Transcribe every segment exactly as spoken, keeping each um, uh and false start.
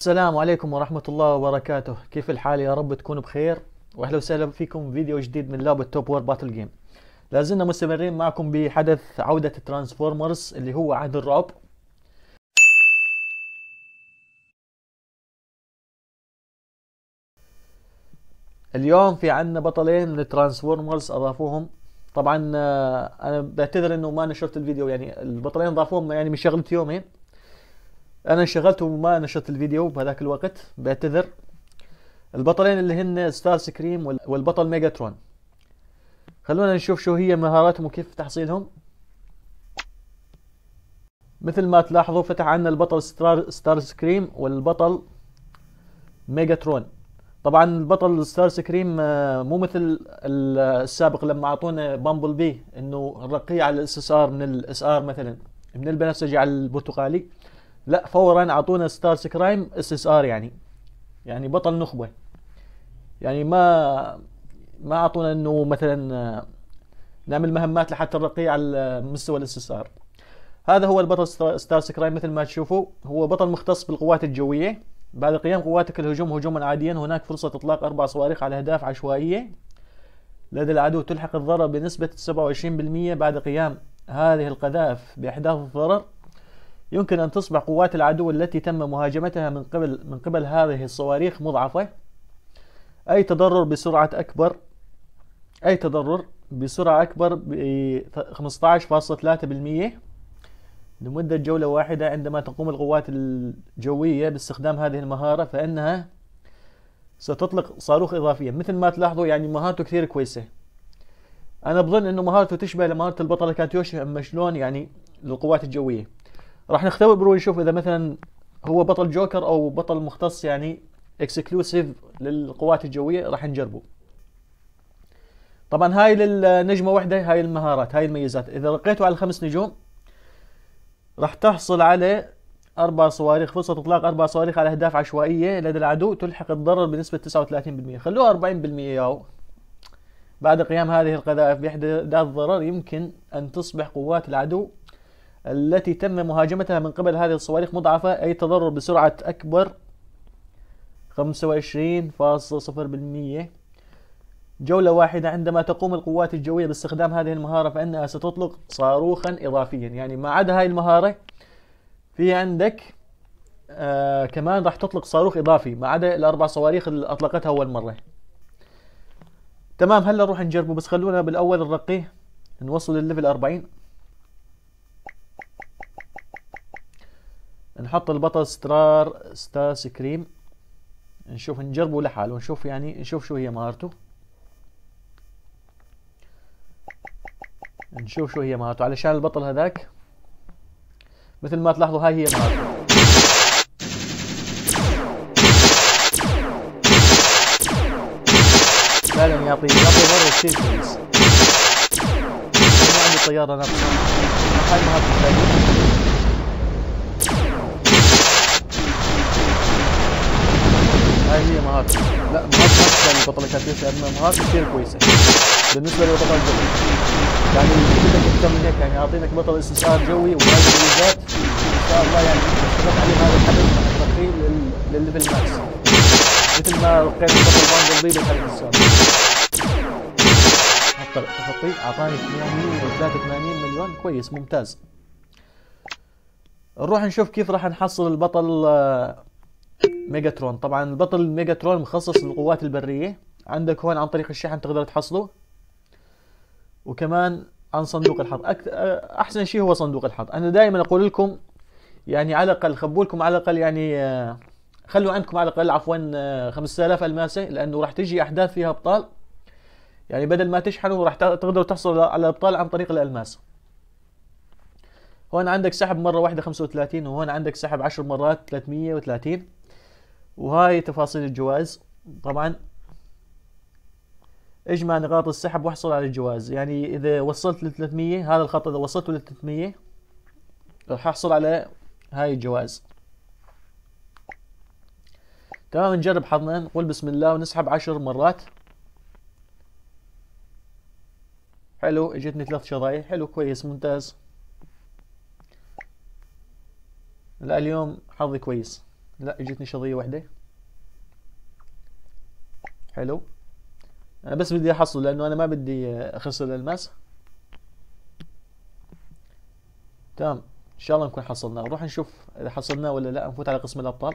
السلام عليكم ورحمة الله وبركاته. كيف الحال؟ يا رب تكونوا بخير، واهلا وسهلا فيكم فيديو جديد من لعبة توب وور باتل جيم. لازلنا مستمرين معكم بحدث عودة ترانسفورمرز اللي هو عهد الرعب. اليوم في عندنا بطلين من الترانسفورمرز اضافوهم. طبعا آه، انا بعتذر انه ما نشرت الفيديو، يعني البطلين ضافوهم يعني من شغلة يومين، انا انشغلت وما نشرت الفيديو بهذاك الوقت، بعتذر. البطلين اللي هن ستار سكريم والبطل ميجاترون. خلونا نشوف شو هي مهاراتهم وكيف تحصيلهم. مثل ما تلاحظوا فتح عنا البطل ستار, ستار سكريم والبطل ميجاترون. طبعا البطل ستار سكريم مو مثل السابق لما اعطونا بامبل بي انه الرقية على الاس اس ار من الاس ار مثلا، من البنفسجي على البرتقالي. لا، فورا اعطونا ستار سكرايم اس اس ار، يعني يعني بطل نخبة. يعني ما ما اعطونا انه مثلا نعمل مهمات لحتى الرقية على مستوى الاس اس ار. هذا هو البطل ستار سكرايم. مثل ما تشوفوا هو بطل مختص بالقوات الجوية. بعد قيام قواتك الهجوم هجوما عاديا هناك فرصة اطلاق اربع صواريخ على اهداف عشوائية لدى العدو تلحق الضرر بنسبة سبعة وعشرين بالمئة. بعد قيام هذه القذائف باحداث الضرر يمكن ان تصبح قوات العدو التي تم مهاجمتها من قبل من قبل هذه الصواريخ مضعفة. اي تضرر بسرعة اكبر اي تضرر بسرعة اكبر ب خمسة عشر فاصلة ثلاثة بالمئة لمدة جولة واحدة. عندما تقوم القوات الجوية باستخدام هذه المهارة فإنها ستطلق صاروخ إضافيا. مثل ما تلاحظوا يعني مهارته كثير كويسة. أنا بظن إنه مهارته تشبه لمهارة البطل كاتيوشي، أما شلون يعني للقوات الجوية. راح نختبر ونشوف إذا مثلا هو بطل جوكر أو بطل مختص يعني اكسكلوسيف للقوات الجوية. راح نجربه. طبعا هاي للنجمة واحدة، هاي المهارات، هاي الميزات. إذا رقيتوا على الخمس نجوم راح تحصل على أربع صواريخ، فرصة إطلاق أربع صواريخ على أهداف عشوائية لدى العدو تلحق الضرر بنسبة تسعة وثلاثين بالمئة. خلوها أربعين بالمئة ياو. بعد قيام هذه القذائف بإحداث ضرر يمكن أن تصبح قوات العدو التي تم مهاجمتها من قبل هذه الصواريخ مضعفة. أي تضرر بسرعة أكبر خمسة وعشرين فاصلة صفر بالمئة جولة واحدة. عندما تقوم القوات الجوية باستخدام هذه المهارة فإنها ستطلق صاروخا إضافيا. يعني ما عدا هاي المهارة في عندك آه كمان راح تطلق صاروخ إضافي ما عدا الأربع صواريخ اللي أطلقتها أول مرة. تمام، هلا نروح نجربه، بس خلونا بالأول نرقيه نوصل للليفل أربعين. نحط البطل ستار ستار سكريم، نشوف نجربه لحاله ونشوف يعني نشوف شو هي مهارته. نشوف شو هي مهارته علشان البطل هذاك مثل ما تلاحظوا هاي هي مهارته. فعلا يعطي يعطي ضرر كثير كويس. ما عندي طيارة نفسها. هاي مهارته الثانية. هاي هي مهارته. لا، مهارته ما تستاهل البطلة كاتيوشي، اما مهارته كثير كويسة بالنسبة للبطل الجوي. يعني بدك اكثر من هيك، يعني اعطينك بطل اس اس ار جوي وهاي الميزات ان شاء الله. يعني اشتغلت عليه هذا الحدث راح ترقيه للليفل ماكس مثل ما رقينا البطل بامبل بي بالحدث السابق. حتى تخطي اعطاني ثمانمئة وثلاثة وثمانين مليون، كويس ممتاز. نروح نشوف كيف راح نحصل البطل ميجاترون. طبعا البطل ميجاترون مخصص للقوات البرية. عندك هون عن طريق الشحن تقدر تحصله، وكمان عن صندوق الحظ. احسن شيء هو صندوق الحظ. انا دائما اقول لكم يعني على الاقل خبوا لكم على الاقل يعني خلوا عندكم على الاقل عفوا خمسة آلاف الماسه، لانه راح تجي احداث فيها ابطال. يعني بدل ما تشحنوا راح تقدروا تحصلوا على ابطال عن طريق الالماس. هون عندك سحب مره واحده خمسة وثلاثين، وهون عندك سحب عشر مرات ثلاثمئة وثلاثين. وهاي تفاصيل الجوائز. طبعا اجمع نقاط السحب واحصل على الجوائز. يعني اذا وصلت ل ثلاثمئة، هذا الخط اذا وصلت ل ثلاثمئة راح احصل على هاي الجوائز. تمام، نجرب حظنا. نقول بسم الله ونسحب عشر مرات. حلو، اجتني ثلاث شرايح. حلو كويس ممتاز. لا اليوم حظي كويس. لا اجتني شظية واحدة. حلو. انا بس بدي احصل لانه انا ما بدي اخسر الالماس. تمام، ان شاء الله نكون حصلناه. نروح نشوف اذا حصلناه ولا لا. نفوت على قسم الابطال.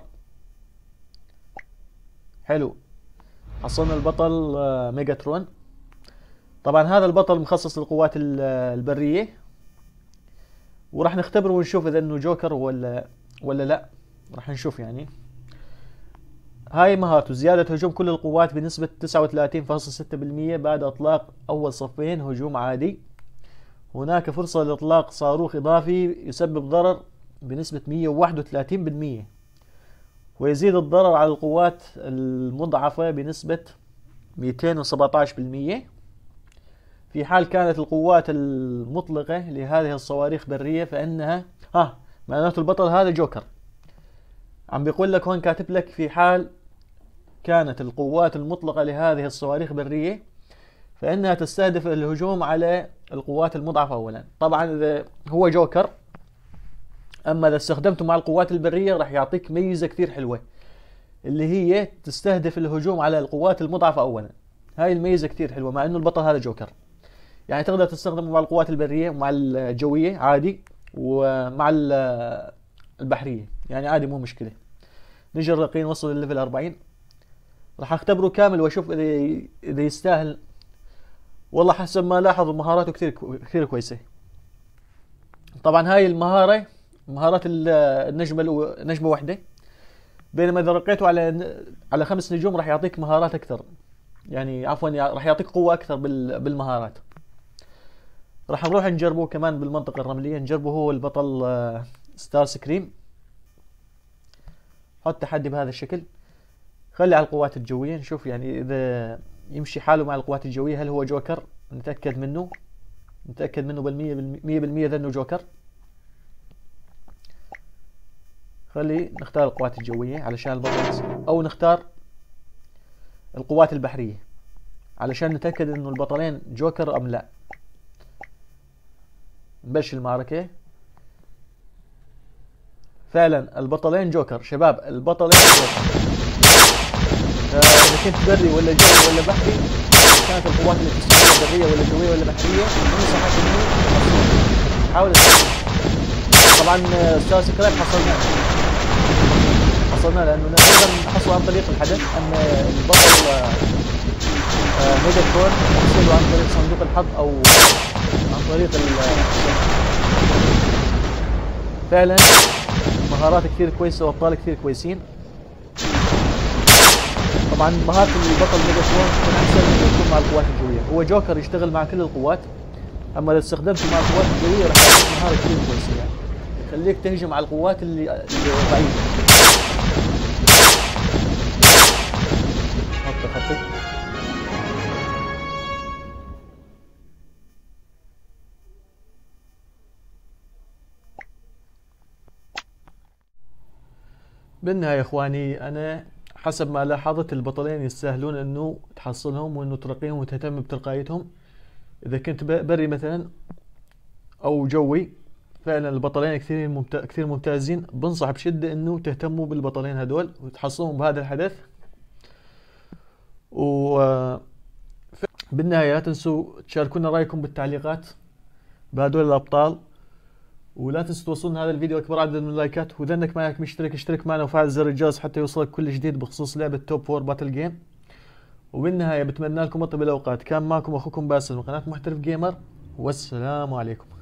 حلو، حصلنا البطل آه، ميجاترون. طبعا هذا البطل مخصص للقوات البرية، وراح نختبره ونشوف اذا انه جوكر ولا ولا لا. راح نشوف يعني. هاي مهارته: زيادة هجوم كل القوات بنسبة تسعة وثلاثين فاصلة ستة بالمئة بعد اطلاق اول صفين هجوم عادي. هناك فرصة لاطلاق صاروخ اضافي يسبب ضرر بنسبة مئة وواحد وثلاثين بالمئة، ويزيد الضرر على القوات المضعفة بنسبة مئتين وسبعة عشر بالمئة في حال كانت القوات المطلقة لهذه الصواريخ برية فإنها ها معناته البطل هذا جوكر. عم بيقول لك هون كاتب لك في حال كانت القوات المطلقة لهذه الصواريخ برية فإنها تستهدف الهجوم على القوات المضعفة أولا. طبعا إذا هو جوكر، أما إذا استخدمته مع القوات البرية راح يعطيك ميزة كثير حلوة اللي هي تستهدف الهجوم على القوات المضعفة أولا. هاي الميزة كثير حلوة مع إنه البطل هذا جوكر. يعني تقدر تستخدمه مع القوات البرية ومع الجوية عادي، ومع البحرية يعني عادي، مو مشكلة. نجي الرقين وصل للليفل أربعين. راح اختبره كامل واشوف اذا اذا يستاهل. والله حسب ما لاحظ مهاراته كثير كثير كويسة. طبعا هاي المهارة مهارات النجمة نجمة واحدة، بينما اذا رقيته على على خمس نجوم راح يعطيك مهارات اكثر، يعني عفوا راح يعطيك قوة اكثر بالمهارات. راح نروح نجربه كمان بالمنطقة الرملية. نجربه هو البطل ستار سكريم. حط تحدي بهذا الشكل. خلي على القوات الجوية نشوف يعني اذا يمشي حاله مع القوات الجوية. هل هو جوكر؟ نتأكد منه نتأكد منه بالمية بالمية بالمية ذا انه جوكر. خلي نختار القوات الجوية علشان البطل، او نختار القوات البحرية علشان نتأكد انه البطلين جوكر ام لا. نبلش المعركة. فعلا البطلين جوكر شباب، البطلين جوكر. إذا كنت بري ولا جوي ولا بحري، كانت القوات اللي تستخدمها برية ولا جوية ولا بحرية، ننصحك إنه حاول تستخدمها. طبعا ستار سكريم حصلناه حصلناه لأنه نقدر نحصله عن طريق الحدث. أما البطل ميجاترون نحصله عن طريق صندوق الحظ أو عن طريق فعلا مهارات كثير كويسة وأبطال كثير كويسين. طبعا مهارة البطل ميجاترون تكون أحسن من يكون مع القوات الجوية. هو جوكر يشتغل مع كل القوات، أما إذا استخدمته مع القوات الجوية راح يعطيك مهارة كثير كويسة، يعني يخليك تهجم على القوات اللي اللي ضعيفة. حط خطي. بالنهاية يا اخواني، انا حسب ما لاحظت البطلين يستاهلون انه تحصلهم وانه ترقيهم وتهتم بترقايتهم. اذا كنت بري مثلا او جوي، فعلا البطلين كثير ممتاز كثير ممتازين. بنصح بشدة انه تهتموا بالبطلين هدول وتحصلهم بهذا الحدث. و بالنهاية لا تنسوا تشاركونا رايكم بالتعليقات بهدول الابطال، ولا تنسوا توصلنا هذا الفيديو اكبر عدد من اللايكات. واذا انك ما مشترك اشترك معنا وفعل زر الجرس حتى يوصلك كل جديد بخصوص لعبة توب فور باتل جيم. وبالنهاية بتمنى لكم اطيب الاوقات. كان معكم اخوكم باسل من قناة محترف جيمر، والسلام عليكم.